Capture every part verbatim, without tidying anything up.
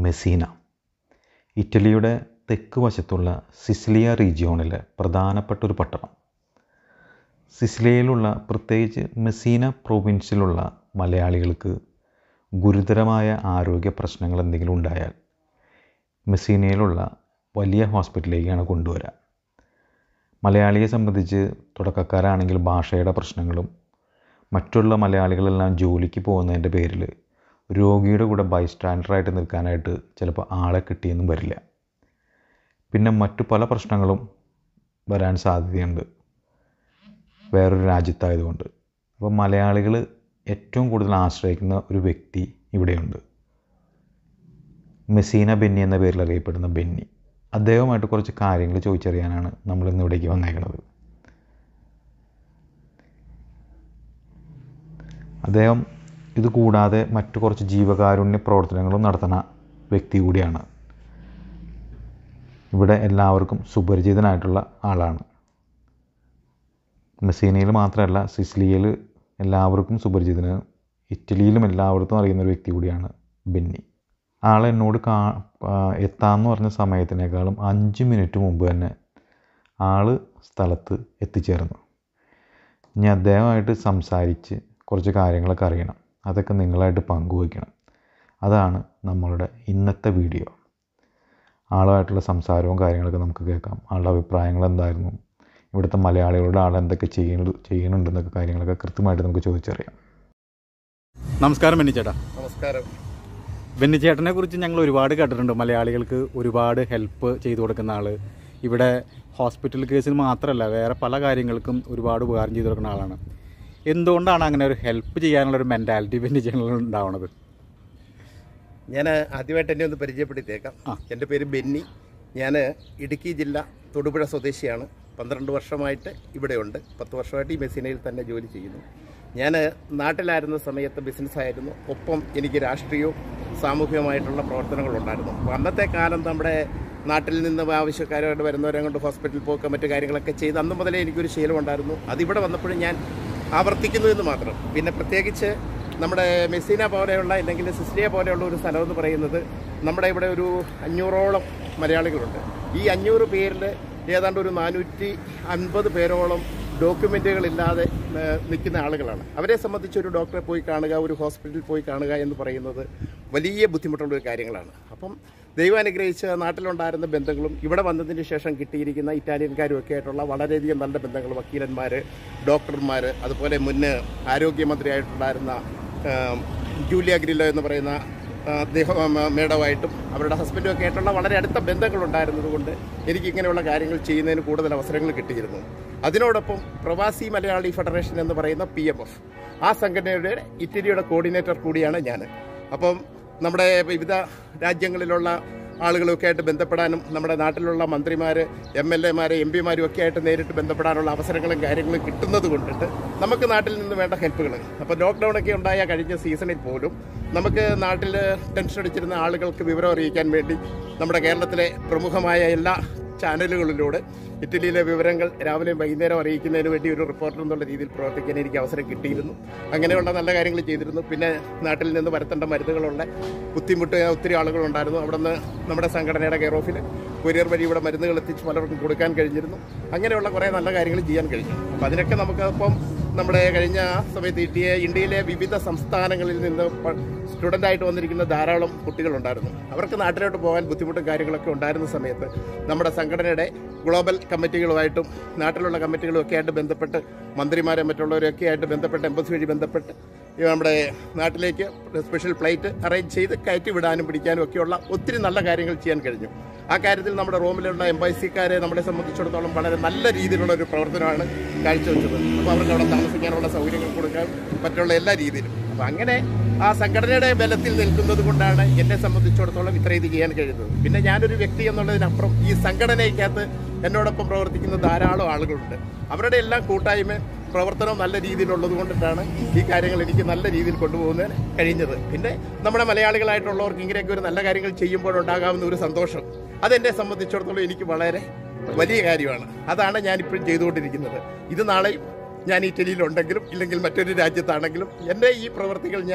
Messina. ഇറ്റലിയുടെ തെക്ക് വശത്തുള്ള സിസിലിയ റീജിയോണിലെ പ്രധാനപ്പെട്ട ഒരു പട്ടണം. സിസിലിയയിലുള്ള പ്രത്യേകിച്ച് മെസീന പ്രൊവിൻസിലുള്ള മലയാളികൾക്ക് ഗുരുതരമായ ആരോഗ്യ പ്രശ്നങ്ങൾ എന്തെങ്കിലും ഉണ്ടായാൽ മെസീനയിലുള്ള വലിയ ഹോസ്പിറ്റലിലേക്കാണ് കൊണ്ടുവരിക. മലയാളിയെ സംബന്ധിച്ച് തുടക്കക്കാരാണെങ്കിൽ ഭാഷയുടെ പ്രശ്നങ്ങളും മറ്റുള്ള മലയാളികളെല്ലാം ജോലിക്ക് പോകുന്നതിൻ്റെ പേരിൽ രോഗിയുടെ കൂടെ ബൈസ്റ്റാൻഡറായിട്ട് നിൽക്കാനായിട്ട് ചിലപ്പോൾ ആളെ കിട്ടിയെന്നും വരില്ല. പിന്നെ മറ്റു പല പ്രശ്നങ്ങളും വരാൻ സാധ്യതയുണ്ട് വേറൊരു രാജ്യത്തായതുകൊണ്ട്. അപ്പോൾ മലയാളികൾ ഏറ്റവും കൂടുതൽ ആശ്രയിക്കുന്ന ഒരു വ്യക്തി ഇവിടെയുണ്ട്. മെസീന ബെന്നി എന്ന പേരിൽ അറിയപ്പെടുന്ന ബെന്നി. അദ്ദേഹവുമായിട്ട് കുറച്ച് കാര്യങ്ങൾ ചോദിച്ചറിയാനാണ് നമ്മളിന്ന് ഇവിടേക്ക് വന്നേക്കുന്നത്. അദ്ദേഹം ഇത് കൂടാതെ മറ്റു കുറച്ച് ജീവകാരുണ്യ പ്രവർത്തനങ്ങളും നടത്തുന്ന വ്യക്തി കൂടിയാണ്. ഇവിടെ എല്ലാവർക്കും സുപരിചിതനായിട്ടുള്ള ആളാണ്. മെസീനയിൽ മാത്രമല്ല, സിസിലിയയിൽ എല്ലാവർക്കും സുപരിചിതന്, ഇറ്റലിയിലും എല്ലാവർക്കും അറിയുന്ന ഒരു വ്യക്തി കൂടിയാണ് ബെന്നി. ആൾ എന്നോട് കാ എത്താമെന്ന് പറഞ്ഞ സമയത്തിനേക്കാളും അഞ്ച് മിനിറ്റ് മുമ്പ് തന്നെ ആൾ സ്ഥലത്ത് എത്തിച്ചേർന്നു. ഇനി അദ്ദേഹമായിട്ട് സംസാരിച്ച് കുറച്ച് കാര്യങ്ങളൊക്കെ അറിയണം, അതൊക്കെ നിങ്ങളായിട്ട് പങ്കുവയ്ക്കണം. അതാണ് നമ്മളുടെ ഇന്നത്തെ വീഡിയോ. ആളുമായിട്ടുള്ള സംസാരവും കാര്യങ്ങളൊക്കെ നമുക്ക് കേൾക്കാം. ആളുടെ അഭിപ്രായങ്ങൾ എന്തായിരുന്നു, ഇവിടുത്തെ മലയാളികളുടെ ആൾ എന്തൊക്കെ ചെയ്യുന്നു ചെയ്യുന്നുണ്ടെന്നൊക്കെ കാര്യങ്ങളൊക്കെ കൃത്യമായിട്ട് നമുക്ക് ചോദിച്ചറിയാം. നമസ്കാരം ബെന്നി ചേട്ടാ. നമസ്കാരം. ബെന്നി ചേട്ടനെ കുറിച്ച് ഞങ്ങൾ ഒരുപാട് കേട്ടിട്ടുണ്ട്. മലയാളികൾക്ക് ഒരുപാട് ഹെൽപ്പ് ചെയ്തു കൊടുക്കുന്ന ആൾ. ഇവിടെ ഹോസ്പിറ്റൽ കേസിൽ മാത്രമല്ല, വേറെ പല കാര്യങ്ങൾക്കും ഒരുപാട് ഉപകാരം ചെയ്തു കൊടുക്കുന്ന ആളാണ്. എന്തുകൊണ്ടാണ് അങ്ങനെ ഒരു ഹെൽപ്പ് ചെയ്യാനുള്ളൊരു മെൻറ്റാലിറ്റി ബെന്നി ചേട്ടനിൽ ഉണ്ടാവുന്നത്? ഞാൻ ആദ്യമായിട്ട് എന്നെ ഒന്ന് പരിചയപ്പെടുത്തിയേക്കാം. എൻ്റെ പേര് ബെന്നി. ഞാൻ ഇടുക്കി ജില്ല തൊടുപുഴ സ്വദേശിയാണ്. പന്ത്രണ്ട് വർഷമായിട്ട് ഇവിടെയുണ്ട്. പത്ത് വർഷമായിട്ട് ഈ മെസീനയിൽ തന്നെ ജോലി ചെയ്യുന്നു. ഞാൻ നാട്ടിലായിരുന്ന സമയത്ത് ബിസിനസ്സായിരുന്നു, ഒപ്പം എനിക്ക് രാഷ്ട്രീയവും സാമൂഹികമായിട്ടുള്ള പ്രവർത്തനങ്ങളുണ്ടായിരുന്നു. അപ്പോൾ അന്നത്തെ കാലം നമ്മുടെ നാട്ടിൽ നിന്ന് ആവശ്യക്കാരായിട്ട് വരുന്നവരെ കൊണ്ട് ഹോസ്പിറ്റലിൽ പോക്കുക മറ്റു കാര്യങ്ങളൊക്കെ ചെയ്ത് അന്ന് മുതലേ എനിക്കൊരു ശീലമുണ്ടായിരുന്നു. അതിവിടെ വന്നപ്പോഴും ഞാൻ ആവർത്തിക്കുന്നു എന്ന് മാത്രം. പിന്നെ പ്രത്യേകിച്ച് നമ്മുടെ മെസീന പോലെയുള്ള അല്ലെങ്കിൽ സിസിലിയ പോലെയുള്ള ഒരു സ്ഥലം എന്ന് പറയുന്നത് നമ്മുടെ ഇവിടെ ഒരു അഞ്ഞൂറോളം മലയാളികളുണ്ട്. ഈ അഞ്ഞൂറ് പേരിൽ ഏതാണ്ട് ഒരു നാനൂറ്റി അൻപത് പേരോളം ഡോക്യുമെൻറ്റുകളില്ലാതെ നിൽക്കുന്ന ആളുകളാണ്. അവരെ സംബന്ധിച്ച് ഒരു ഡോക്ടറെ പോയി കാണുക, ഒരു ഹോസ്പിറ്റലിൽ പോയി കാണുക എന്ന് പറയുന്നത് വലിയ ബുദ്ധിമുട്ടുള്ള ഒരു കാര്യങ്ങളാണ്. അപ്പം ദൈവം അനുഗ്രഹിച്ച് നാട്ടിലുണ്ടായിരുന്ന ബന്ധങ്ങളും ഇവിടെ വന്നതിന് ശേഷം കിട്ടിയിരിക്കുന്ന ഇറ്റാലിയൻകാരും ഒക്കെ ആയിട്ടുള്ള വളരെയധികം നല്ല ബന്ധങ്ങൾ, വക്കീലന്മാർ, ഡോക്ടർമാർ, അതുപോലെ മുന്നേ ആരോഗ്യമന്ത്രിയായിട്ടുണ്ടായിരുന്ന ജൂലിയ ഗ്രില്ലോ എന്ന് പറയുന്ന അദ്ദേഹം മേഡമായിട്ടും അവരുടെ ഹസ്ബൻഡും ഒക്കെ ആയിട്ടുള്ള വളരെ അടുത്ത ബന്ധങ്ങളുണ്ടായിരുന്നത് കൊണ്ട് എനിക്ക് ഇങ്ങനെയുള്ള കാര്യങ്ങൾ ചെയ്യുന്നതിന് കൂടുതൽ അവസരങ്ങൾ കിട്ടിയിരുന്നു. അതിനോടൊപ്പം പ്രവാസി മലയാളി ഫെഡറേഷൻ എന്ന് പറയുന്ന പി എം എഫ്, ആ സംഘടനയുടെ ഇറ്റലിയുടെ കോർഡിനേറ്റർ കൂടിയാണ് ഞാൻ. അപ്പം നമ്മുടെ വിവിധ രാജ്യങ്ങളിലുള്ള ആളുകളൊക്കെ ആയിട്ട് ബന്ധപ്പെടാനും നമ്മുടെ നാട്ടിലുള്ള മന്ത്രിമാർ, എം എൽ എമാർ, എം പിമാരും ഒക്കെ ആയിട്ട് നേരിട്ട് ബന്ധപ്പെടാനുള്ള അവസരങ്ങളും കാര്യങ്ങളും കിട്ടുന്നത് കൊണ്ടിട്ട് നമുക്ക് നാട്ടിൽ നിന്ന് വേണ്ട ഹെൽപ്പുകൾ. അപ്പോൾ ലോക്ക്ഡൗണൊക്കെ ഉണ്ടായ കഴിഞ്ഞ സീസണിൽ പോലും നമുക്ക് നാട്ടിൽ ടെൻഷൻ അടിച്ചിരുന്ന ആളുകൾക്ക് വിവരം അറിയിക്കാൻ വേണ്ടി നമ്മുടെ കേരളത്തിലെ പ്രമുഖമായ എല്ലാ ചാനലുകളിലൂടെ ഇറ്റലിയിലെ വിവരങ്ങൾ രാവിലെയും വൈകുന്നേരം അറിയിക്കുന്നതിന് വേണ്ടി ഒരു റിപ്പോർട്ടർ എന്നുള്ള രീതിയിൽ പ്രവർത്തിക്കാൻ എനിക്ക് അവസരം കിട്ടിയിരുന്നു. അങ്ങനെയുള്ള നല്ല കാര്യങ്ങൾ ചെയ്തിരുന്നു. പിന്നെ നാട്ടിൽ നിന്ന് വരുത്തേണ്ട മരുന്നുകളുള്ള ബുദ്ധിമുട്ട് ഒത്തിരി ആളുകളുണ്ടായിരുന്നു. അവിടെ നിന്ന് നമ്മുടെ സംഘടനയുടെ കെയർ ഓഫിൽ കൊറിയർ വഴി ഇവിടെ മരുന്നുകൾ എത്തിച്ച് പലർക്കും കൊടുക്കാൻ കഴിഞ്ഞിരുന്നു. അങ്ങനെയുള്ള കുറേ നല്ല കാര്യങ്ങൾ ചെയ്യാൻ കഴിഞ്ഞു. അപ്പം അതിനൊക്കെ നമുക്ക് ഇപ്പം നമ്മുടെ കഴിഞ്ഞ സമയത്ത് ഇന്ത്യ ഇന്ത്യയിലെ വിവിധ സംസ്ഥാനങ്ങളിൽ നിന്ന് സ്റ്റുഡൻ്റായിട്ട് വന്നിരിക്കുന്ന ധാരാളം കുട്ടികളുണ്ടായിരുന്നു. അവർക്ക് നാട്ടിലോട്ട് പോകാൻ ബുദ്ധിമുട്ടും കാര്യങ്ങളൊക്കെ ഉണ്ടായിരുന്ന സമയത്ത് നമ്മുടെ സംഘടനയുടെ ഗ്ലോബൽ കമ്മിറ്റികളുമായിട്ടും നാട്ടിലുള്ള കമ്മിറ്റികളും ഒക്കെ ആയിട്ട് ബന്ധപ്പെട്ട് മന്ത്രിമാരെ മറ്റുള്ളവരൊക്കെ ആയിട്ട് ബന്ധപ്പെട്ട് എംബസി വഴി ബന്ധപ്പെട്ട് നമ്മുടെ നാട്ടിലേക്ക് സ്പെഷ്യൽ ഫ്ലൈറ്റ് അറേഞ്ച് ചെയ്ത് കയറ്റി വിടാനും പിടിക്കാനും ഒക്കെയുള്ള ഒത്തിരി നല്ല കാര്യങ്ങൾ ചെയ്യാൻ കഴിഞ്ഞു. ആ കാര്യത്തിൽ നമ്മുടെ റോമിലുള്ള എംബസിക്കാരെ നമ്മളെ സംബന്ധിച്ചിടത്തോളം വളരെ നല്ല രീതിയിലുള്ള ഒരു പ്രവർത്തനമാണ് കാഴ്ചവെച്ചത്. അപ്പോൾ അവർക്ക് അവിടെ താമസിക്കാനുള്ള സൗകര്യങ്ങൾ കൊടുക്കാൻ മറ്റുള്ള എല്ലാ രീതിയിലും. അപ്പോൾ അങ്ങനെ ആ സംഘടനയുടെ ബലത്തിൽ നിൽക്കുന്നത് കൊണ്ടാണ് എന്നെ സംബന്ധിച്ചിടത്തോളം ഇത്ര ഇത് ചെയ്യാൻ കഴിയുന്നത്. പിന്നെ ഞാനൊരു വ്യക്തി എന്നുള്ളതിനപ്പുറം ഈ സംഘടനയ്ക്കകത്ത് എന്നോടൊപ്പം പ്രവർത്തിക്കുന്ന ധാരാളം ആളുകളുണ്ട്. അവരുടെ എല്ലാം കൂട്ടായ്മ പ്രവർത്തനം നല്ല രീതിയിലുള്ളത് കൊണ്ടിട്ടാണ് ഈ കാര്യങ്ങൾ എനിക്ക് നല്ല രീതിയിൽ കൊണ്ടുപോകുന്നതിന് കഴിഞ്ഞത്. പിന്നെ നമ്മുടെ മലയാളികളായിട്ടുള്ളവർക്ക് ഇങ്ങനെയൊക്കെ ഒരു നല്ല കാര്യങ്ങൾ ചെയ്യുമ്പോഴുണ്ടാകാവുന്ന ഒരു സന്തോഷം, അതെന്നെ സംബന്ധിച്ചിടത്തോളം എനിക്ക് വളരെ വലിയ കാര്യമാണ്. അതാണ് ഞാനിപ്പോഴും ചെയ്തുകൊണ്ടിരിക്കുന്നത്. ഇത് നാളെയും ഞാൻ ഇറ്റലിയിലുണ്ടെങ്കിലും ഇല്ലെങ്കിൽ മറ്റൊരു രാജ്യത്താണെങ്കിലും എൻ്റെ ഈ പ്രവർത്തികൾ ഞാൻ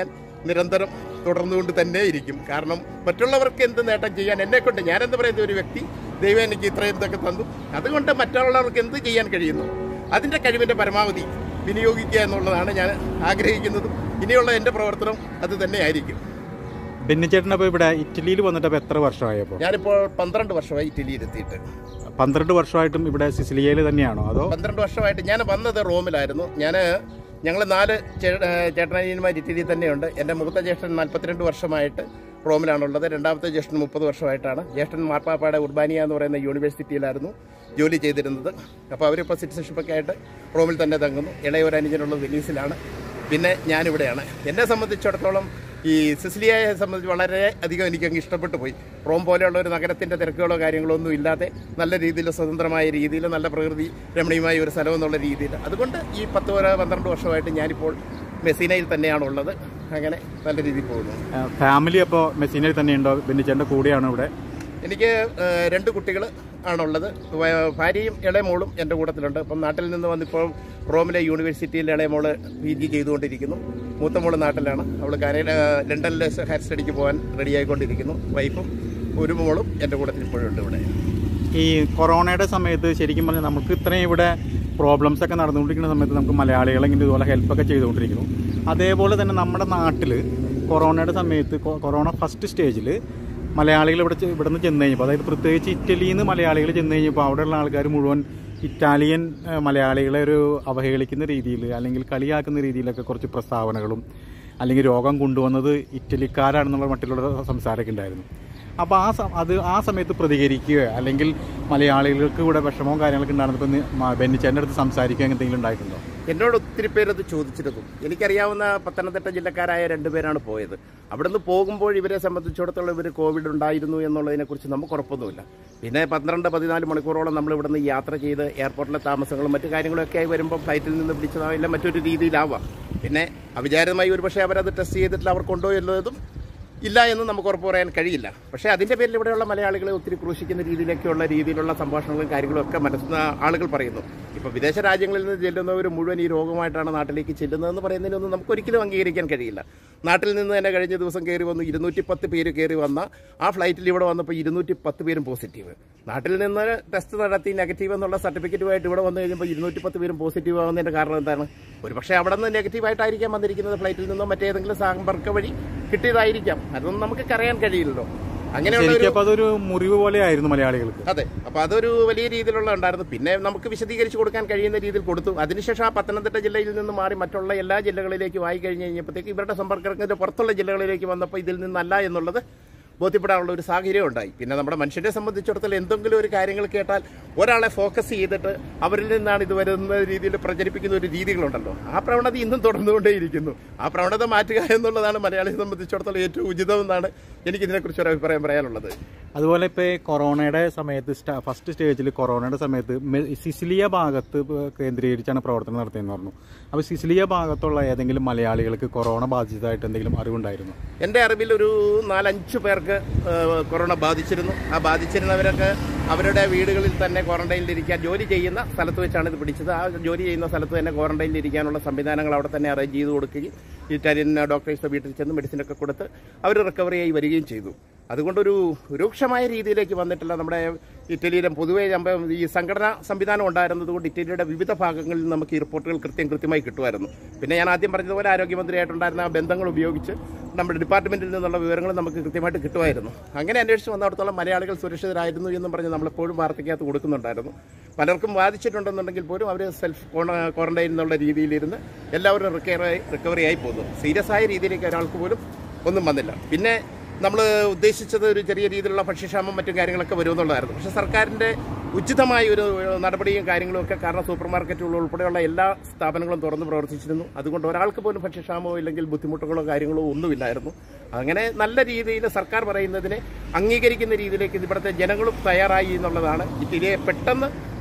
നിരന്തരം തുടർന്നുകൊണ്ട് തന്നെ ഇരിക്കും. കാരണം മറ്റുള്ളവർക്ക് എന്ത് നേട്ടം ചെയ്യാൻ എന്നെക്കൊണ്ട്, ഞാനെന്ത് പറയുന്ന ഒരു വ്യക്തി, ദൈവം എനിക്ക് ഇത്രയും ഇതൊക്കെ തന്നു, അതുകൊണ്ട് മറ്റുള്ളവർക്ക് എന്ത് ചെയ്യാൻ കഴിയുന്നു അതിൻ്റെ കഴിവിൻ്റെ പരമാവധി വിനിയോഗിക്കുക എന്നുള്ളതാണ് ഞാൻ ആഗ്രഹിക്കുന്നതും. ഇനിയുള്ള എൻ്റെ പ്രവർത്തനം അത് തന്നെയായിരിക്കും. ബെന്നിച്ചേട്ടനപ്പോൾ ഇവിടെ ഇറ്റലിയിൽ വന്നിട്ട് അപ്പോൾ എത്ര വർഷമായപ്പോൾ? ഞാനിപ്പോൾ പന്ത്രണ്ട് വർഷമായി ഇറ്റലിയിൽ എത്തിയിട്ട്. പന്ത്രണ്ട് വർഷമായിട്ടും ഇവിടെ സിസിലിയയിൽ തന്നെയാണോ അതോ? പന്ത്രണ്ട് വർഷമായിട്ട് ഞാൻ വന്നത് റോമിലായിരുന്നു. ഞാൻ ഞങ്ങൾ നാല് ചേട്ടനനിയന്മാർ ഇറ്റലിയിൽ തന്നെയുണ്ട്. എൻ്റെ മൂത്ത ജ്യേഷ്ഠൻ നാൽപ്പത്തിരണ്ട് വർഷമായിട്ട് റോമിലാണുള്ളത്. രണ്ടാമത്തെ ജ്യേഷ്ഠൻ മുപ്പത് വർഷമായിട്ടാണ്. ജ്യേഷ്ഠൻ മാർപ്പാപ്പയുടെ ഉർബാനിയ എന്ന് പറയുന്ന യൂണിവേഴ്സിറ്റിയിലായിരുന്നു ജോലി ചെയ്തിരുന്നത്. അപ്പോൾ അവരിപ്പോൾ സിറ്റിസൺഷിപ്പൊക്കെ ആയിട്ട് റോമിൽ തന്നെ തങ്ങുന്നു. ഇളയൊരു അനുജനുള്ളത് വെനീസിലാണ്. പിന്നെ ഞാനിവിടെയാണ്. എന്നെ സംബന്ധിച്ചിടത്തോളം ഈ സിസിലിയയെ സംബന്ധിച്ച് വളരെ അധികം എനിക്കങ്ങ് ഇഷ്ടപ്പെട്ടു പോയി. റോം പോലെയുള്ള ഒരു നഗരത്തിൻ്റെ തിരക്കുകളോ കാര്യങ്ങളോ ഒന്നും ഇല്ലാതെ നല്ല രീതിയിൽ സ്വതന്ത്രമായ രീതിയിൽ നല്ല പ്രകൃതി രമണീയമായ ഒരു സ്ഥലം എന്നുള്ള രീതിയിൽ. അതുകൊണ്ട് ഈ പത്ത് പന്ത്രണ്ട് വർഷമായിട്ട് ഞാനിപ്പോൾ മെസ്സിനയിൽ തന്നെയാണുള്ളത്. അങ്ങനെ നല്ല രീതിയിൽ പോകുന്നു. ഫാമിലി അപ്പോൾ മെസ്സിനയിൽ തന്നെയുണ്ടോ? ബെന്നിച്ചേട്ടൻ്റെ കൂടെയാണോ ഇവിടെ? എനിക്ക് രണ്ട് കുട്ടികൾ ആണുള്ളത്. ഭാര്യയും ഇളയമോളും എൻ്റെ കൂട്ടത്തിലുണ്ട്. അപ്പം നാട്ടിൽ നിന്ന് വന്നിപ്പോൾ റോമിലെ യൂണിവേഴ്സിറ്റിയിൽ ഇളയമോള് പി ജി ചെയ്തുകൊണ്ടിരിക്കുന്നു. മൂത്ത മോള് നാട്ടിലാണ്. അവൾ കരയിൽ ലണ്ടനിൽ ഹയർ സ്റ്റഡിക്ക് പോകാൻ റെഡിയായിക്കൊണ്ടിരിക്കുന്നു. വൈഫും ഒരു മോളും എൻ്റെ കൂട്ടത്തിൽ ഇപ്പോഴും ഉണ്ട് ഇവിടെ. ഈ കൊറോണയുടെ സമയത്ത് ശരിക്കും പറഞ്ഞാൽ നമുക്ക് ഇത്രയും ഇവിടെ പ്രോബ്ലംസ് ഒക്കെ നടന്നുകൊണ്ടിരിക്കുന്ന സമയത്ത് നമുക്ക് മലയാളികളെങ്കിലും ഇതുപോലെ ഹെൽപ്പൊക്കെ ചെയ്തുകൊണ്ടിരിക്കുന്നു. അതേപോലെ തന്നെ നമ്മുടെ നാട്ടിൽ കൊറോണയുടെ സമയത്ത് കൊറോണ ഫസ്റ്റ് സ്റ്റേജിൽ മലയാളികൾ ഇവിടെ ഇവിടെ നിന്ന് ചെന്ന് കഴിഞ്ഞപ്പോൾ, അതായത് പ്രത്യേകിച്ച് ഇറ്റലിയിൽ നിന്ന് മലയാളികൾ ചെന്ന് കഴിഞ്ഞപ്പോൾ അവിടെയുള്ള ആൾക്കാർ മുഴുവൻ ഇറ്റാലിയൻ മലയാളികളെ ഒരു അവഹേളിക്കുന്ന രീതിയിൽ അല്ലെങ്കിൽ കളിയാക്കുന്ന രീതിയിലൊക്കെ കുറച്ച് പ്രസ്താവനകളും അല്ലെങ്കിൽ രോഗം കൊണ്ടുവന്നത് ഇറ്റലിക്കാരാണെന്നുള്ള മറ്റുള്ള സംസാരമൊക്കെ ഉണ്ടായിരുന്നു. അപ്പോൾ ആ അത് ആ സമയത്ത് പ്രതികരിക്കുകയോ അല്ലെങ്കിൽ മലയാളികൾക്ക് ഇവിടെ വിഷമവും കാര്യങ്ങളൊക്കെ ഉണ്ടായിരുന്നപ്പോൾ ബെന്നിച്ചേട്ടൻ്റെ അടുത്ത് സംസാരിക്കുക എന്തെങ്കിലും ഉണ്ടായിട്ടുണ്ടോ? എന്നോട് ഒത്തിരി പേരത് ചോദിച്ചിരുന്നു. എനിക്കറിയാവുന്ന പത്തനംതിട്ട ജില്ലക്കാരായ രണ്ടുപേരാണ് പോയത്. അവിടെ നിന്ന് പോകുമ്പോൾ ഇവരെ സംബന്ധിച്ചിടത്തോളം ഇവർ കോവിഡ് ഉണ്ടായിരുന്നു എന്നുള്ളതിനെക്കുറിച്ച് നമുക്ക് ഉറപ്പൊന്നുമില്ല. പിന്നെ പന്ത്രണ്ട് പതിനാല് മണിക്കൂറോളം നമ്മൾ ഇവിടെ നിന്ന് യാത്ര ചെയ്ത് എയർപോർട്ടിലെ താമസങ്ങളും മറ്റു കാര്യങ്ങളൊക്കെ ആയി വരുമ്പോൾ ഫ്ലൈറ്റിൽ നിന്ന് പിടിച്ചതാവില്ല, മറ്റൊരു രീതിയിലാവാം. പിന്നെ അവിചാരിതമായി ഒരുപക്ഷെ അവരത് ടെസ്റ്റ് ചെയ്തിട്ടില്ല, അവർ കൊണ്ടുപോയുള്ളതും ഇല്ല എന്ന് നമുക്ക് ഉറപ്പ് പറയാൻ കഴിയില്ല. പക്ഷേ അതിൻ്റെ പേരിൽ ഇവിടെയുള്ള മലയാളികളെ ഒത്തിരി ക്രൂശിക്കുന്ന രീതിയിലൊക്കെയുള്ള രീതിയിലുള്ള സംഭാഷണങ്ങളും കാര്യങ്ങളും ഒക്കെ മനസ്സിൽ ആളുകൾ പറയുന്നു. ഇപ്പോൾ വിദേശ രാജ്യങ്ങളിൽ നിന്ന് ചെല്ലുന്നവർ മുഴുവൻ ഈ രോഗമായിട്ടാണ് നാട്ടിലേക്ക് ചെല്ലുന്നതെന്ന് പറയുന്നതിനൊന്നും നമുക്ക് ഒരിക്കലും അംഗീകരിക്കാൻ കഴിയില്ല. നാട്ടിൽ നിന്ന് തന്നെ കഴിഞ്ഞ ദിവസം കയറി വന്നു ഇരുന്നൂറ്റി പത്ത് പേര് കയറി വന്ന ആ ഫ്ലൈറ്റിൽ ഇവിടെ വന്നപ്പോൾ ഇരുന്നൂറ്റി പത്ത് പേരും പോസിറ്റീവ്. നാട്ടിൽ നിന്ന് ടെസ്റ്റ് നടത്തി നെഗറ്റീവ് എന്നുള്ള സർട്ടിഫിക്കറ്റുമായിട്ട് ഇവിടെ വന്നു കഴിഞ്ഞപ്പോൾ ഇരുന്നൂറ്റി പത്ത് പേരും പോസിറ്റീവ് ആകുന്നതിൻ്റെ കാരണം എന്താണ്? ഒരു പക്ഷേ അവിടെ നിന്ന് നെഗറ്റീവായിട്ടായിരിക്കാം വന്നിരിക്കുന്നത്, ഫ്ലൈറ്റിൽ നിന്നോ മറ്റേതെങ്കിലും സമ്പർക്ക വഴി കിട്ടിയതായിരിക്കാം. അതൊന്നും നമുക്ക് അറിയാൻ കഴിയില്ലല്ലോ. അങ്ങനെയുള്ള അതൊരു മുറിവ് പോലെയായിരുന്നു മലയാളികൾക്ക്. അതെ, അപ്പോൾ അതൊരു വലിയ രീതിയിലുള്ള ഉണ്ടായിരുന്നു. പിന്നെ നമുക്ക് വിശദീകരിച്ച് കൊടുക്കാൻ കഴിയുന്ന രീതിയിൽ കൊടുത്തു. അതിനുശേഷം ആ പത്തനംതിട്ട ജില്ലയിൽ നിന്ന് മാറി മറ്റുള്ള എല്ലാ ജില്ലകളിലേക്ക് വായി കഴിഞ്ഞ് കഴിഞ്ഞപ്പോഴത്തേക്ക് ഇവരുടെ സമ്പർക്കത്തിന്റെ പുറത്തുള്ള ജില്ലകളിലേക്ക് വന്നപ്പോൾ ഇതിൽ നിന്നല്ല എന്നുള്ളത് ബോധ്യപ്പെടാനുള്ള ഒരു സാഹചര്യം ഉണ്ടായി. പിന്നെ നമ്മുടെ മനുഷ്യരെ സംബന്ധിച്ചിടത്തോളം എന്തെങ്കിലും ഒരു കാര്യങ്ങൾ കേട്ടാൽ ഒരാളെ ഫോക്കസ് ചെയ്തിട്ട് അവരിൽ നിന്നാണ് ഇത് വരുന്ന രീതിയിൽ പ്രചരിപ്പിക്കുന്ന ഒരു രീതികളുണ്ടല്ലോ, ആ പ്രവണത ഇന്നും തുടർന്നുകൊണ്ടേയിരിക്കുന്നു. ആ പ്രവണത മാറ്റുക എന്നുള്ളതാണ് മലയാളിയെ സംബന്ധിച്ചിടത്തോളം ഏറ്റവും ഉചിതമെന്നാണ് എനിക്കിതിനെക്കുറിച്ച് ഒരു അഭിപ്രായം പറയാനുള്ളത്. അതുപോലെ ഇപ്പോൾ കൊറോണയുടെ സമയത്ത് ഫസ്റ്റ് സ്റ്റേജിൽ കൊറോണയുടെ സമയത്ത് സിസിലിയ ഭാഗത്ത് കേന്ദ്രീകരിച്ചാണ് പ്രവർത്തനം നടത്തിയെന്ന് പറഞ്ഞു. അപ്പോൾ സിസിലിയ ഭാഗത്തുള്ള ഏതെങ്കിലും മലയാളികൾക്ക് കൊറോണ ബാധിച്ചതായിട്ട് എന്തെങ്കിലും അറിവുണ്ടായിരുന്നു? എൻ്റെ അറിവിൽ ഒരു നാലഞ്ച് പേർക്ക് കൊറോണ ബാധിച്ചിരുന്നു. ആ ബാധിച്ചിരുന്നവരൊക്കെ അവരുടെ വീടുകളിൽ തന്നെ ക്വാറന്റൈനിലിരിക്കാൻ, ജോലി ചെയ്യുന്ന സ്ഥലത്ത് വെച്ചാണ് ഇത് പിടിച്ചത്. ആ ജോലി ചെയ്യുന്ന സ്ഥലത്ത് തന്നെ ക്വാറന്റൈനിലിരിക്കാനുള്ള സംവിധാനങ്ങൾ അവിടെ തന്നെ അറേഞ്ച് ചെയ്ത് കൊടുക്കുകയും ഇറ്റാലിയൻ ഡോക്ടേഴ്സ് വീട്ടിൽ ചെന്ന് മെഡിസിനൊക്കെ കൊടുത്ത് അവർ റിക്കവറി ആയി വരികയും ചെയ്തു. അതുകൊണ്ടൊരു രൂക്ഷമായ രീതിയിലേക്ക് വന്നിട്ടില്ല. നമ്മുടെ ഇറ്റലിയിലെ പൊതുവെ ഈ സംഘടനാ സംവിധാനം ഉണ്ടായിരുന്നതുകൊണ്ട് ഇറ്റലിയുടെ വിവിധ ഭാഗങ്ങളിൽ നമുക്ക് ഈ റിപ്പോർട്ടുകൾ കൃത്യം കൃത്യമായി കിട്ടുമായിരുന്നു. പിന്നെ ഞാൻ ആദ്യം പറഞ്ഞതുപോലെ ആരോഗ്യമന്ത്രിയായിട്ടുണ്ടായിരുന്ന ആ ബന്ധങ്ങൾ ഉപയോഗിച്ച് നമ്മുടെ ഡിപ്പാർട്ട്മെന്റിൽ നിന്നുള്ള വിവരങ്ങൾ നമുക്ക് കൃത്യമായിട്ട് കിട്ടുമായിരുന്നു. അങ്ങനെ അന്വേഷിച്ച് വന്നിടത്തോളം മലയാളികൾ സുരക്ഷിതരായിരുന്നു എന്നും പറഞ്ഞ് നമ്മളെപ്പോഴും വാർത്തയ്ക്കകത്ത് കൊടുക്കുന്നുണ്ടായിരുന്നു. പലർക്കും ബാധിച്ചിട്ടുണ്ടെന്നുണ്ടെങ്കിൽ പോലും അവർ സെൽഫ് ക്വാറന്റൈൻ എന്നുള്ള രീതിയിലിരുന്ന് എല്ലാവരും റിക്കവറി റിക്കവറി ആയി പോകുന്നു. സീരിയസ് ആയ രീതിയിലേക്ക് ഒരാൾക്ക് പോലും ഒന്നും വന്നില്ല. പിന്നെ നമ്മൾ ഉദ്ദേശിച്ചത് ഒരു ചെറിയ രീതിയിലുള്ള ഭക്ഷ്യക്ഷാമം മറ്റും കാര്യങ്ങളൊക്കെ വരുമെന്നുള്ളതായിരുന്നു. പക്ഷേ സർക്കാരിൻ്റെ ഉചിതമായ ഒരു നടപടിയും കാര്യങ്ങളും ഒക്കെ, കാരണം സൂപ്പർ മാർക്കറ്റുകൾ ഉൾപ്പെടെയുള്ള എല്ലാ സ്ഥാപനങ്ങളും തുറന്ന് പ്രവർത്തിച്ചിരുന്നു. അതുകൊണ്ട് ഒരാൾക്ക് പോലും ഭക്ഷ്യക്ഷാമമോ ഇല്ലെങ്കിൽ ബുദ്ധിമുട്ടുകളോ കാര്യങ്ങളോ ഒന്നുമില്ലായിരുന്നു. അങ്ങനെ നല്ല രീതിയിൽ സർക്കാർ പറയുന്നതിനെ അംഗീകരിക്കുന്ന രീതിയിലേക്ക് ഇവിടുത്തെ ജനങ്ങളും തയ്യാറായി എന്നുള്ളതാണ് ഇറ്റലിയെ പെട്ടെന്ന്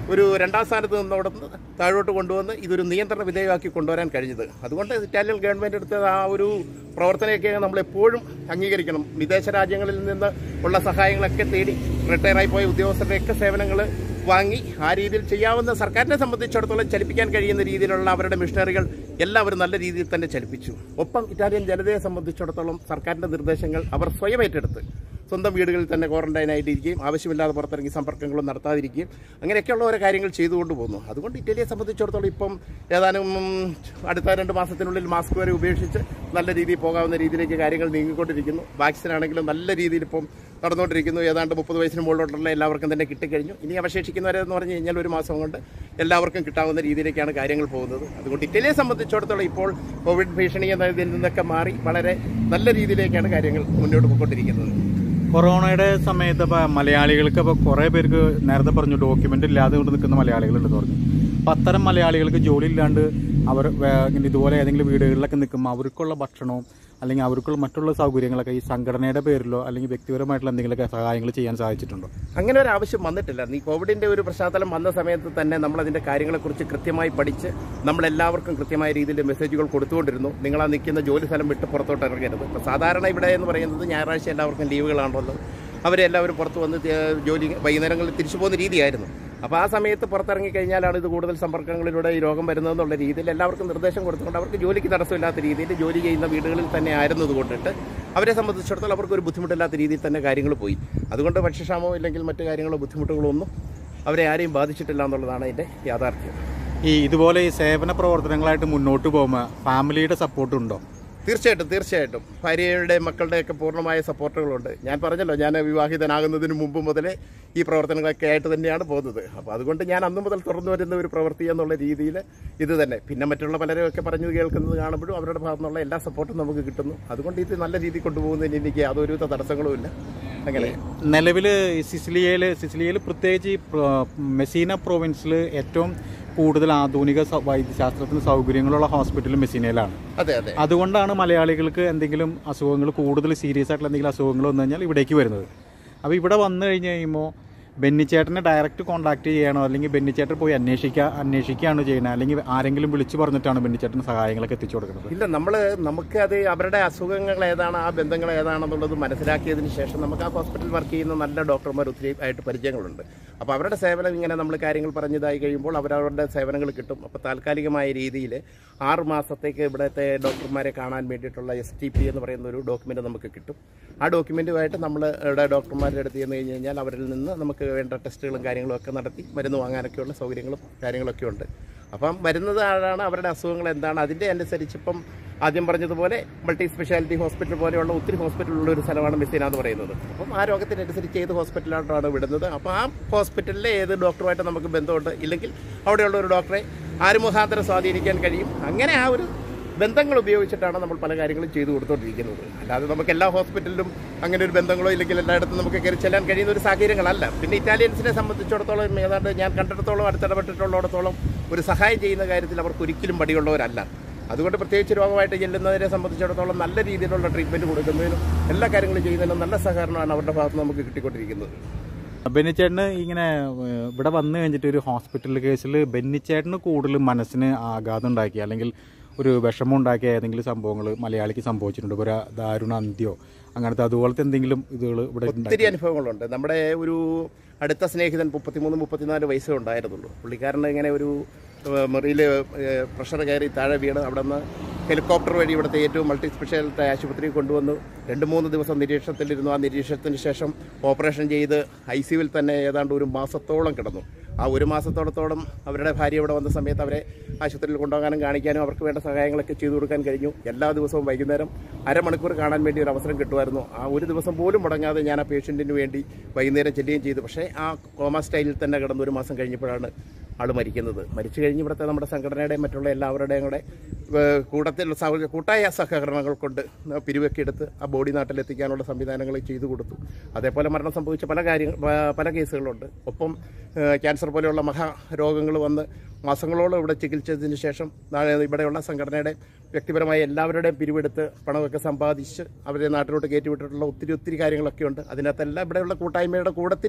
ഒരു രണ്ടാം സ്ഥാനത്ത് നിന്നവിടെ നിന്ന് താഴോട്ട് കൊണ്ടുവന്ന് ഇതൊരു നിയന്ത്രണ വിധേയമാക്കി കൊണ്ടുവരാൻ കഴിഞ്ഞത്. അതുകൊണ്ട് ഇറ്റാലിയൻ ഗവൺമെൻറ് എടുത്ത ആ ഒരു പ്രവർത്തനമൊക്കെ നമ്മളെപ്പോഴും അംഗീകരിക്കണം. വിദേശ രാജ്യങ്ങളിൽ നിന്ന് ഉള്ള സഹായങ്ങളൊക്കെ തേടി റിട്ടയറായി പോയ ഉദ്യോഗസ്ഥരുടെയൊക്കെ സേവനങ്ങൾ വാങ്ങി ആ രീതിയിൽ ചെയ്യാവുന്ന സർക്കാരിനെ സംബന്ധിച്ചിടത്തോളം ചലിപ്പിക്കാൻ കഴിയുന്ന രീതിയിലുള്ള അവരുടെ മിഷനറികൾ എല്ലാവരും നല്ല രീതിയിൽ തന്നെ ചലിപ്പിച്ചു. ഒപ്പം ഇറ്റാലിയൻ ജനതയെ സംബന്ധിച്ചിടത്തോളം സർക്കാരിൻ്റെ നിർദ്ദേശങ്ങൾ അവർ സ്വയം ഏറ്റെടുത്ത് സ്വന്തം വീടുകളിൽ തന്നെ ക്വാറന്റൈനായിട്ടിരിക്കുകയും ആവശ്യമില്ലാതെ പുറത്തിറങ്ങി സമ്പർക്കങ്ങളും നടത്താതിരിക്കുകയും അങ്ങനെയൊക്കെയുള്ള ഓരോ കാര്യങ്ങൾ ചെയ്തുകൊണ്ട് പോകുന്നു. അതുകൊണ്ട് ഇറ്റലിയെ സംബന്ധിച്ചിടത്തോളം ഇപ്പം ഏതാനും അടുത്ത രണ്ട് മാസത്തിനുള്ളിൽ മാസ്ക് വരെ ഉപേക്ഷിച്ച് നല്ല രീതിയിൽ പോകാവുന്ന രീതിയിലേക്ക് കാര്യങ്ങൾ നീങ്ങിക്കൊണ്ടിരിക്കുന്നു. വാക്സിനാണെങ്കിലും നല്ല രീതിയിൽ ഇപ്പം നടന്നുകൊണ്ടിരിക്കുന്നു. ഏതാണ്ട് മുപ്പത് വയസ്സിന് മുകളിലോട്ടുള്ള എല്ലാവർക്കും തന്നെ കിട്ടിക്കഴിഞ്ഞു. ഇനി അവശേഷിക്കുന്നവരെന്ന് പറഞ്ഞു കഴിഞ്ഞാൽ ഒരു മാസം കൊണ്ട് എല്ലാവർക്കും കിട്ടാവുന്ന രീതിയിലേക്കാണ് കാര്യങ്ങൾ പോകുന്നത്. അതുകൊണ്ട് ഇറ്റലിയെ സംബന്ധിച്ചിടത്തോളം ഇപ്പോൾ കോവിഡ് ഭീഷണി എന്നതിൽ നിന്നൊക്കെ മാറി വളരെ നല്ല രീതിയിലേക്കാണ് കാര്യങ്ങൾ മുന്നോട്ട് പോയിക്കൊണ്ടിരിക്കുന്നത്. കൊറോണയുടെ സമയത്ത് ഇപ്പോൾ മലയാളികൾക്ക് ഇപ്പോൾ കുറേ പേർക്ക് നേരത്തെ പറഞ്ഞു ഡോക്യുമെൻ്റ് ഇല്ലാതെ കൊണ്ട് നിൽക്കുന്ന മലയാളികളുണ്ടെന്ന് പറഞ്ഞു. അപ്പം അത്തരം മലയാളികൾക്ക് ജോലി ഇല്ലാണ്ട് അവർ ഇങ്ങനെ ഇതുപോലെ ഏതെങ്കിലും വീടുകളിലൊക്കെ നിൽക്കുമ്പോൾ അവർക്കുള്ള ഭക്ഷണവും അല്ലെങ്കിൽ അവർക്കുള്ള മറ്റുള്ള സൗകര്യങ്ങളൊക്കെ ഈ സംഘടനയുടെ പേരിലോ അല്ലെങ്കിൽ വ്യക്തിപരമായിട്ടുള്ള എന്തെങ്കിലുമൊക്കെ സഹായങ്ങൾ ചെയ്യാൻ സാധിച്ചിട്ടുണ്ടോ? അങ്ങനെ ഒരു ആവശ്യം വന്നിട്ടില്ല. ഈ കോവിഡിൻ്റെ ഒരു പശ്ചാത്തലം വന്ന സമയത്ത് തന്നെ നമ്മളതിൻ്റെ കാര്യങ്ങളെക്കുറിച്ച് കൃത്യമായി പഠിച്ച് നമ്മളെല്ലാവർക്കും കൃത്യമായ രീതിയിൽ മെസ്സേജുകൾ കൊടുത്തുകൊണ്ടിരുന്നു. നിങ്ങൾ ആ നിൽക്കുന്ന ജോലി സ്ഥലം വിട്ട് പുറത്തോട്ട് ഇറങ്ങരുത്. ഇപ്പോൾ സാധാരണ ഇവിടെ എന്ന് പറയുന്നത് ഞായറാഴ്ച എല്ലാവർക്കും ലീവുകളാണല്ലോ. അവരെല്ലാവരും പുറത്ത് വന്ന് ജോലി വൈകുന്നേരങ്ങളിൽ തിരിച്ചു പോകുന്ന രീതിയായിരുന്നു. അപ്പോൾ ആ സമയത്ത് പുറത്തിറങ്ങി കഴിഞ്ഞാലാണ് ഇത് കൂടുതൽ സമ്പർക്കങ്ങളിലൂടെ ഈ രോഗം വരുന്നതെന്നുള്ള രീതിയിൽ എല്ലാവർക്കും നിർദ്ദേശം കൊടുത്തുകൊണ്ട് അവർക്ക് ജോലിക്ക് തടസ്സമില്ലാത്ത രീതിയിൽ ജോലി ചെയ്യുന്ന വീടുകളിൽ തന്നെ ആയിരുന്നത് കൊണ്ടിട്ട് അവരെ സംബന്ധിച്ചിടത്തോളം അവർക്ക് ഒരു ബുദ്ധിമുട്ടില്ലാത്ത രീതിയിൽ തന്നെ കാര്യങ്ങൾ പോയി. അതുകൊണ്ട് ഭക്ഷ്യക്ഷാമമോ ഇല്ലെങ്കിൽ മറ്റു കാര്യങ്ങളോ ബുദ്ധിമുട്ടുകളോ ഒന്നും അവരെ ആരെയും ബാധിച്ചിട്ടില്ല എന്നുള്ളതാണ് അതിൻ്റെ യാഥാർത്ഥ്യം. ഈ ഇതുപോലെ ഈ സേവന പ്രവർത്തനങ്ങളായിട്ട് മുന്നോട്ട് പോകുമ്പോൾ ഫാമിലിയുടെ സപ്പോർട്ട് ഉണ്ടോ? തീർച്ചയായിട്ടും തീർച്ചയായിട്ടും ഭാര്യയുടെ മക്കളുടെയൊക്കെ പൂർണ്ണമായ സപ്പോർട്ടുകളുണ്ട്. ഞാൻ പറഞ്ഞല്ലോ, ഞാൻ വിവാഹിതനാകുന്നതിന് മുമ്പ് മുതലേ ഈ പ്രവർത്തനങ്ങളൊക്കെ ആയിട്ട് തന്നെയാണ് പോകുന്നത്. അപ്പോൾ അതുകൊണ്ട് ഞാൻ അന്നു മുതൽ തുറന്നു വരുന്ന ഒരു പ്രവൃത്തി എന്നുള്ള രീതിയിൽ ഇത് തന്നെ. പിന്നെ മറ്റുള്ള പലരെയൊക്കെ പറഞ്ഞത് കേൾക്കുന്നത് കാണുമ്പോഴും അവരുടെ ഭാഗത്തു നിന്നുള്ള എല്ലാ സപ്പോർട്ടും നമുക്ക് കിട്ടുന്നു. അതുകൊണ്ട് ഇത് നല്ല രീതിയിൽ കൊണ്ടുപോകുന്നതിന് എനിക്ക് യാതൊരുവിധ തടസ്സങ്ങളും ഇല്ല. അങ്ങനെ നിലവിൽ സിസിലിയയിൽ സിസിലിയയിൽ പ്രത്യേകിച്ച് ഈ മെസീന പ്രൊവിൻസിൽ ഏറ്റവും കൂടുതൽ ആധുനിക വൈദ്യശാസ്ത്രത്തിന് സൗകര്യങ്ങളുള്ള ഹോസ്പിറ്റൽ മെസീനയിലാണ്. അതെ അതെ അതുകൊണ്ടാണ് മലയാളികൾക്ക് എന്തെങ്കിലും അസുഖങ്ങൾ കൂടുതൽ സീരിയസ് ആയിട്ടുള്ള എന്തെങ്കിലും അസുഖങ്ങൾ വന്നു കഴിഞ്ഞാൽ ഇവിടേക്ക് വരുന്നത്. അപ്പോൾ ഇവിടെ വന്നു കഴിഞ്ഞ് കഴിയുമ്പോൾ ബെന്നിച്ചേട്ടനെ ഡയറക്റ്റ് കോൺടാക്ട് ചെയ്യണോ അല്ലെങ്കിൽ ബെന്നിച്ചേട്ടൻ പോയി അന്വേഷിക്കുക അന്വേഷിക്കുകയാണ് ചെയ്യുന്നത്, അല്ലെങ്കിൽ ആരെങ്കിലും വിളിച്ചു പറഞ്ഞിട്ടാണ് ബെന്നിച്ചേട്ടന് സഹായങ്ങളൊക്കെ എത്തിച്ചു കൊടുക്കുന്നത്? ഇല്ല, നമ്മൾ നമുക്ക് അത് അവരുടെ അസുഖങ്ങൾ ഏതാണ്, ആ ബന്ധങ്ങൾ ഏതാണെന്നുള്ളത് മനസ്സിലാക്കിയതിന് ശേഷം നമുക്ക് ആ ഹോസ്പിറ്റലിൽ വർക്ക് ചെയ്യുന്ന നല്ല ഡോക്ടർമാർ ഒത്തിരി ആയിട്ട് പരിചയങ്ങളുണ്ട്. അപ്പോൾ അവരുടെ സേവനം ഇങ്ങനെ നമ്മൾ കാര്യങ്ങൾ പറഞ്ഞതായി കഴിയുമ്പോൾ അവരവരുടെ സേവനങ്ങൾ കിട്ടും. അപ്പോൾ താൽക്കാലികമായ രീതിയിൽ ആറ് മാസത്തേക്ക് ഇവിടുത്തെ ഡോക്ടർമാരെ കാണാൻ വേണ്ടിയിട്ടുള്ള എസ് ടി പി എന്ന് പറയുന്ന ഒരു ഡോക്യുമെൻ്റ് നമുക്ക് കിട്ടും. ആ ഡോക്യുമെൻറ്റുമായിട്ട് നമ്മൾ ഇവിടെ ഡോക്ടർമാരുടെ അടുത്ത് ചെന്ന് കഴിഞ്ഞ് കഴിഞ്ഞാൽ അവരിൽ നിന്ന് നമുക്ക് വേണ്ട ടെസ്റ്റുകളും കാര്യങ്ങളും ഒക്കെ നടത്തി മരുന്ന് വാങ്ങാനൊക്കെയുള്ള സൗകര്യങ്ങളും കാര്യങ്ങളൊക്കെ ഉണ്ട്. അപ്പം വരുന്നത് ആരാണ്, അവരുടെ അസുഖങ്ങൾ എന്താണ്, അതിൻ്റെ അനുസരിച്ച് ഇപ്പം ആദ്യം പറഞ്ഞതുപോലെ മൾട്ടി സ്പെഷ്യാലിറ്റി ഹോസ്പിറ്റൽ പോലെയുള്ള ഒത്തിരി ഹോസ്പിറ്റലുള്ള ഒരു സ്ഥലമാണ് മെസീന എന്ന് പറയുന്നത്. അപ്പം ആ രോഗത്തിനനുസരിച്ച് ഏത് ഹോസ്പിറ്റലിലോട്ടാണ് വിടുന്നത്, അപ്പോൾ ആ ഹോസ്പിറ്റലിലെ ഏത് ഡോക്ടറുമായിട്ട് നമുക്ക് ബന്ധമുണ്ട്, ഇല്ലെങ്കിൽ അവിടെയുള്ള ഒരു ഡോക്ടറെ ആര് മുഖാന്തരം സ്വാധീനിക്കാൻ കഴിയും, അങ്ങനെ ആ ഒരു ബന്ധങ്ങൾ ഉപയോഗിച്ചിട്ടാണ് നമ്മൾ പല കാര്യങ്ങളും ചെയ്തു കൊടുത്തുകൊണ്ടിരിക്കുന്നത്. അല്ലാതെ നമുക്ക് എല്ലാ ഹോസ്പിറ്റലിലും അങ്ങനെ ഒരു ബന്ധങ്ങളോ ഇല്ലെങ്കിൽ എല്ലായിടത്തും നമുക്ക് കയറി ചെല്ലാൻ കഴിയുന്ന ഒരു സാഹചര്യങ്ങളല്ല. പിന്നെ ഇറ്റാലിയൻസിനെ സംബന്ധിച്ചിടത്തോളം ഏതാണ്ട് ഞാൻ കണ്ടിടത്തോളം അടുത്തിടപെട്ടിട്ടുള്ളിടത്തോളം ഒരു സഹായം ചെയ്യുന്ന കാര്യത്തിൽ അവർക്ക് ഒരിക്കലും മടിയുള്ളവരല്ല. അതുകൊണ്ട് പ്രത്യേകിച്ച് രോഗമായിട്ട് ചെല്ലുന്നതിനെ സംബന്ധിച്ചിടത്തോളം നല്ല രീതിയിലുള്ള ട്രീറ്റ്മെൻറ്റ് കൊടുക്കുന്നതിനും എല്ലാ കാര്യങ്ങളും ചെയ്യുന്നതിനും നല്ല സഹകരണമാണ് അവരുടെ ഭാഗത്ത് നമുക്ക് കിട്ടിക്കൊണ്ടിരിക്കുന്നത്. ബെന്നിച്ചേട്ടന് ഇങ്ങനെ ഇവിടെ വന്നു കഴിഞ്ഞിട്ട് ഒരു ഹോസ്പിറ്റൽ കേസിൽ ബെന്നിച്ചേട്ടന് കൂടുതൽ മനസ്സിന് ആഘാതം ഉണ്ടാക്കി അല്ലെങ്കിൽ ഒരു വിഷമം ഉണ്ടാക്കിയ ഏതെങ്കിലും സംഭവങ്ങൾ മലയാളിക്ക് സംഭവിച്ചിട്ടുണ്ട്? ഒരു ദാരുണ അന്ത്യോ അങ്ങനത്തെ അതുപോലത്തെ എന്തെങ്കിലും ഇതുകൾ ഇവിടെ ഒത്തിരി അനുഭവങ്ങളുണ്ട്. നമ്മുടെ ഒരു അടുത്ത സ്നേഹിതൻ മുപ്പത്തിമൂന്ന് മുപ്പത്തിനാല് വയസ്സേ ഉണ്ടായിരുന്നുള്ളൂ. പുള്ളിക്കാരന് ഇങ്ങനെ ഒരു മെറിയിൽ പ്രഷർ കയറി താഴെ വീണ് അവിടെ നിന്ന് ഹെലികോപ്റ്റർ വഴി ഇവിടുത്തെ ഏറ്റവും മൾട്ടി സ്പെഷ്യാലിറ്റി ആശുപത്രിയിൽ കൊണ്ടുവന്നു രണ്ട് മൂന്ന് ദിവസം നിരീക്ഷണത്തിലിരുന്നു. ആ നിരീക്ഷണത്തിന് ശേഷം ഓപ്പറേഷൻ ചെയ്ത് ഐ സിയുവിൽ തന്നെ ഏതാണ്ട് ഒരു മാസത്തോളം കിടന്നു. ആ ഒരു മാസത്തോളത്തോളം അവരുടെ ഭാര്യ ഇവിടെ വന്ന സമയത്ത് അവരെ ആശുപത്രിയിൽ കൊണ്ടുപോകാനും കാണിക്കാനും അവർക്ക് വേണ്ട സഹായങ്ങളൊക്കെ ചെയ്തു കൊടുക്കാൻ കഴിഞ്ഞു. എല്ലാ ദിവസവും വൈകുന്നേരം അരമണിക്കൂർ കാണാൻ വേണ്ടി ഒരു അവസരം കിട്ടുമായിരുന്നു. ആ ഒരു ദിവസം പോലും മുടങ്ങാതെ ഞാൻ ആ പേഷ്യൻറ്റിന് വേണ്ടി വൈകുന്നേരം ചെല്ലുകയും ചെയ്തു. പക്ഷേ ആ കോമ സ്റ്റൈലിൽ തന്നെ കിടന്ന് ഒരു മാസം കഴിഞ്ഞപ്പോഴാണ് ആൾ മരിക്കുന്നത്. മരിച്ചു കഴിഞ്ഞ് ഇവിടുത്തെ നമ്മുടെ സംഘടനയുടെയും മറ്റുള്ള എല്ലാവരുടെയും കൂടെ കൂട്ടത്തിൽ കൂട്ടായ സഹകരണങ്ങൾ കൊണ്ട് പിരിവൊക്കെ എടുത്ത് ആ ബോഡി നാട്ടിലെത്തിക്കാനുള്ള സംവിധാനങ്ങൾ ചെയ്തു കൊടുത്തു. അതേപോലെ മരണം സംഭവിച്ച പല കാര്യങ്ങൾ പല കേസുകളുണ്ട്. ഒപ്പം ക്യാൻസർ പോലെയുള്ള മഹാരോഗങ്ങൾ വന്ന് മാസങ്ങളോളം ഇവിടെ ചികിത്സിച്ചതിന് ശേഷം ഇവിടെയുള്ള സംഘടനയുടെ വ്യക്തിപരമായ എല്ലാവരുടെയും പിരിവെടുത്ത് പണമൊക്കെ സമ്പാദിച്ച് അവരെ നാട്ടിലോട്ട് കയറ്റിവിട്ടിട്ടുള്ള ഒത്തിരി ഒത്തിരി കാര്യങ്ങളൊക്കെ ഉണ്ട്. അതിനകത്തെല്ലാം ഇവിടെയുള്ള കൂട്ടായ്മയുടെ കൂട്ടത്തിൽ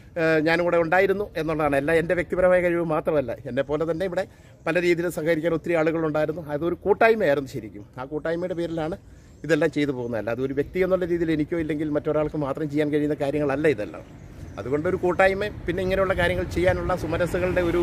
ഞാനും കൂടെ ഉണ്ടായിരുന്നു എന്നുള്ളതാണ്. അല്ല എൻ്റെ വ്യക്തിപരമായ കഴിവ് മാത്രമല്ല, എന്നെപ്പോലെ തന്നെ ഇവിടെ പല രീതിയിലും സഹകരിക്കാൻ ഒത്തിരി ആളുകളുണ്ടായിരുന്നു. അതൊരു കൂട്ടായ്മയായിരുന്നു ശരിക്കും. ആ കൂട്ടായ്മയുടെ പേരിലാണ് ഇതെല്ലാം ചെയ്തു പോകുന്നതല്ല. അതൊരു വ്യക്തി എന്നുള്ള രീതിയിൽ എനിക്കോ ഇല്ലെങ്കിൽ മറ്റൊരാൾക്ക് മാത്രം ചെയ്യാൻ കഴിയുന്ന കാര്യങ്ങളല്ല ഇതെല്ലാം. അതുകൊണ്ടൊരു കൂട്ടായ്മ, പിന്നെ ഇങ്ങനെയുള്ള കാര്യങ്ങൾ ചെയ്യാനുള്ള സുമനസ്സുകളുടെ ഒരു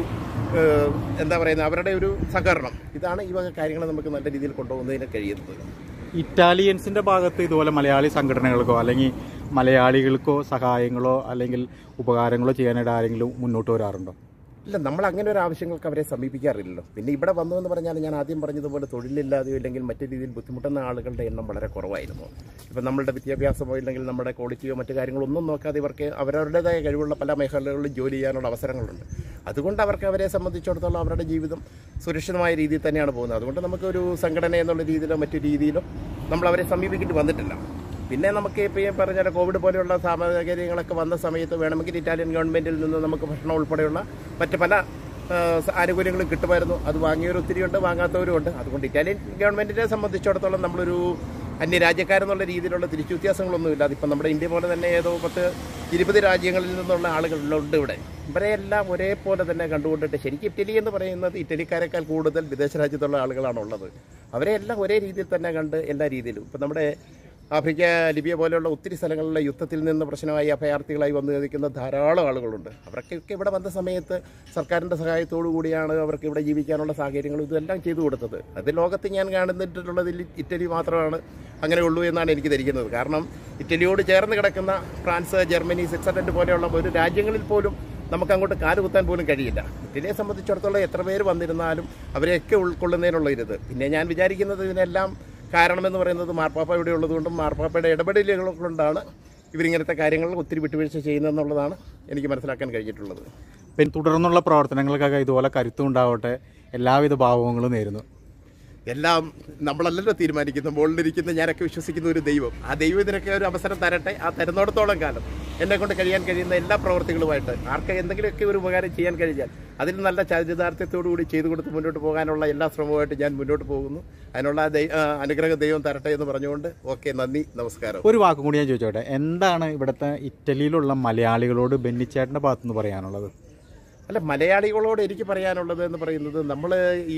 എന്താ പറയുന്നത്, അവരുടെ ഒരു സഹകരണം, ഇതാണ് ഈ വക കാര്യങ്ങൾ നമുക്ക് നല്ല രീതിയിൽ കൊണ്ടുപോകുന്നതിന് കഴിയുന്നത്. ഇറ്റാലിയൻസിൻ്റെ ഭാഗത്ത് ഇതുപോലെ മലയാളി സംഘടനകൾക്കോ അല്ലെങ്കിൽ മലയാളികൾക്കോ സഹായങ്ങളോ അല്ലെങ്കിൽ ഉപകാരങ്ങളോ ചെയ്യാനായിട്ട് ആരെങ്കിലും മുന്നോട്ട് വരാറുണ്ടോ? ഇല്ല, നമ്മൾ അങ്ങനെ ഒരു ആവശ്യങ്ങൾക്ക് അവരെ സമീപിക്കാറില്ലല്ലോ. പിന്നെ ഇവിടെ വന്നു എന്ന് പറഞ്ഞാൽ ഞാൻ ആദ്യം പറഞ്ഞതുപോലെ തൊഴിലില്ലാതെയോ ഇല്ലെങ്കിൽ മറ്റു രീതിയിൽ ബുദ്ധിമുട്ടുന്ന ആളുകളുടെ എണ്ണം വളരെ കുറവായിരുന്നു. ഇപ്പം നമ്മളുടെ വിദ്യാഭ്യാസമോ ഇല്ലെങ്കിൽ നമ്മുടെ ക്വാളിറ്റിയോ മറ്റു കാര്യങ്ങളോ ഒന്നും നോക്കാതെ ഇവർക്ക് അവരവരുടേതായ കഴിവുള്ള പല മേഖലകളിലും ജോലി ചെയ്യാനുള്ള അവസരങ്ങളുണ്ട്. അതുകൊണ്ട് അവർക്ക് അവരെ സംബന്ധിച്ചിടത്തോളം അവരുടെ ജീവിതം സുരക്ഷിതമായ രീതിയിൽ തന്നെയാണ് പോകുന്നത്. അതുകൊണ്ട് നമുക്കൊരു സംഘടന എന്നുള്ള രീതിയിലോ മറ്റു രീതിയിലോ നമ്മൾ അവരെ സമീപിക്കേണ്ടി വന്നിട്ടില്ല. പിന്നെ നമുക്ക് ഇപ്പോൾ ഈ പറഞ്ഞ കോവിഡ് പോലെയുള്ള സാഹചര്യങ്ങളൊക്കെ വന്ന സമയത്ത് വേണമെങ്കിൽ ഇറ്റാലിയൻ ഗവൺമെൻറ്റിൽ നിന്ന് നമുക്ക് ഭക്ഷണം ഉൾപ്പെടെയുള്ള മറ്റ് പല ആനുകൂല്യങ്ങളും കിട്ടുമായിരുന്നു. അത് വാങ്ങിയവർ ഒത്തിരിയുണ്ട്, വാങ്ങാത്തവരും ഉണ്ട്. അതുകൊണ്ട് ഇറ്റാലിയൻ ഗവൺമെൻറ്റിനെ സംബന്ധിച്ചിടത്തോളം നമ്മളൊരു അന്യരാജ്യക്കാരെന്നുള്ള രീതിയിലുള്ള തിരിച്ചു വ്യത്യാസങ്ങളൊന്നുമില്ല. അതിപ്പം നമ്മുടെ ഇന്ത്യ പോലെ തന്നെ ഏതോ പത്ത് ഇരുപത് രാജ്യങ്ങളിൽ നിന്നുള്ള ആളുകളുണ്ട് ഇവിടെ. ഇവരെയെല്ലാം ഒരേപോലെ തന്നെ കണ്ടുകൊണ്ടിട്ട് ശരിക്കും ഇറ്റലി എന്ന് പറയുന്നത് ഇറ്റലിക്കാരെക്കാൾ കൂടുതൽ വിദേശ രാജ്യത്തുള്ള ആളുകളാണുള്ളത്. അവരെല്ലാം ഒരേ രീതിയിൽ തന്നെ കണ്ട് എല്ലാ രീതിയിലും ഇപ്പം നമ്മുടെ ആഫ്രിക്ക, ലിബിയ പോലെയുള്ള ഒത്തിരി സ്ഥലങ്ങളിലെ യുദ്ധത്തിൽ നിന്ന് പ്രശ്നമായി അഭയാർത്ഥികളായി വന്നു നിൽക്കുന്ന ധാരാളം ആളുകളുണ്ട്. അവർക്കൊക്കെ ഇവിടെ വന്ന സമയത്ത് സർക്കാരിൻ്റെ സഹായത്തോടു കൂടിയാണ് അവർക്ക് ഇവിടെ ജീവിക്കാനുള്ള സാഹചര്യങ്ങളും ഇതെല്ലാം ചെയ്തു കൊടുത്തത്. അത് ലോകത്ത് ഞാൻ കാണുന്നിട്ടുള്ളതിൽ ഇറ്റലി മാത്രമാണ് അങ്ങനെയുള്ളൂ എന്നാണ് എനിക്ക് ധരിക്കുന്നത്. കാരണം ഇറ്റലിയോട് ചേർന്ന് കിടക്കുന്ന ഫ്രാൻസ്, ജർമ്മനി, സ്വിറ്റ്സർലൻഡ് പോലെയുള്ള ഒരു രാജ്യങ്ങളിൽ പോലും നമുക്ക് അങ്ങോട്ട് കാലുകുത്താൻ പോലും കഴിയില്ല. ഇറ്റലിയെ സംബന്ധിച്ചിടത്തോളം എത്ര പേര് വന്നിരുന്നാലും അവരെയൊക്കെ ഉൾക്കൊള്ളുന്നതിനുള്ള ഇരുത്. പിന്നെ ഞാൻ വിചാരിക്കുന്നത് ഇതിനെല്ലാം കാരണമെന്ന് പറയുന്നത് മാർപ്പാപ്പ ഇവിടെ ഉള്ളതുകൊണ്ടും മാർപ്പാപ്പയുടെ ഇടപെടലുകൾ കൊണ്ടാണ് ഇവരിങ്ങനത്തെ കാര്യങ്ങൾ ഒത്തിരി വിട്ടുവീഴ്ച ചെയ്യുന്നതെന്നുള്ളതാണ് എനിക്ക് മനസ്സിലാക്കാൻ കഴിഞ്ഞിട്ടുള്ളത്. പിന്നെ തുടർന്നുള്ള പ്രവർത്തനങ്ങൾക്കൊക്കെ ഇതുപോലെ കരുത്തുണ്ടാവട്ടെ, എല്ലാവിധ ഭാവങ്ങളും നേരുന്നു. എല്ലാം നമ്മളല്ലല്ലോ തീരുമാനിക്കുന്നത്, മുകളിലിരിക്കുന്ന ഞാനൊക്കെ വിശ്വസിക്കുന്ന ഒരു ദൈവം. ആ ദൈവം ഇതിനൊക്കെ ഒരു അവസരം തരട്ടെ. ആ തരുന്നിടത്തോളം കാലം എന്നെ കൊണ്ട് കഴിയാൻ കഴിയുന്ന എല്ലാ പ്രവർത്തികളുമായിട്ട് ആർക്ക് എന്തെങ്കിലുമൊക്കെ ഒരു ഉപകാരം ചെയ്യാൻ കഴിഞ്ഞാൽ അതിൽ നല്ല ചരിതാർത്ഥ്യത്തോടു കൂടി ചെയ്തു കൊടുത്ത് മുന്നോട്ട് പോകാനുള്ള എല്ലാ ശ്രമവുമായിട്ട് ഞാൻ മുന്നോട്ട് പോകുന്നു. അതിനുള്ള അനുഗ്രഹ ദൈവം തരട്ടെ എന്ന് പറഞ്ഞുകൊണ്ട് ഓക്കെ, നന്ദി, നമസ്കാരം. ഒരു വാക്കും കൂടി ഞാൻ ചോദിച്ചോട്ടെ, എന്താണ് ഇവിടുത്തെ ഇറ്റലിയിലുള്ള മലയാളികളോട് ബെന്നിച്ചേട്ടൻ്റെ ഭാഗത്തുനിന്ന് പറയാനുള്ളത്? അല്ല, മലയാളികളോട് എനിക്ക് പറയാനുള്ളത് എന്ന് പറയുന്നത്, നമ്മൾ ഈ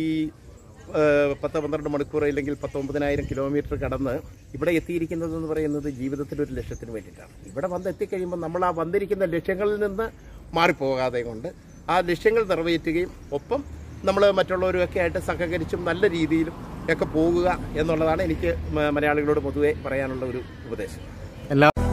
പത്ത് പന്ത്രണ്ട് മണിക്കൂർ അല്ലെങ്കിൽ പത്തൊമ്പതിനായിരം കിലോമീറ്റർ കടന്ന് ഇവിടെ എത്തിയിരിക്കുന്നതെന്ന് പറയുന്നത് ജീവിതത്തിലൊരു ലക്ഷ്യത്തിന് വേണ്ടിയിട്ടാണ്. ഇവിടെ വന്ന് എത്തിക്കഴിയുമ്പോൾ നമ്മൾ ആ വന്നിരിക്കുന്ന ലക്ഷ്യങ്ങളിൽ നിന്ന് മാറിപ്പോകാതെ കൊണ്ട് ആ ലക്ഷ്യങ്ങൾ നിറവേറ്റുകയും ഒപ്പം നമ്മൾ മറ്റുള്ളവരുമൊക്കെ ആയിട്ട് സഹകരിച്ചും നല്ല രീതിയിലും ഒക്കെ പോകുക എന്നുള്ളതാണ് എനിക്ക് മലയാളികളോട് പൊതുവെ പറയാനുള്ള ഒരു ഉപദേശം. എല്ലാ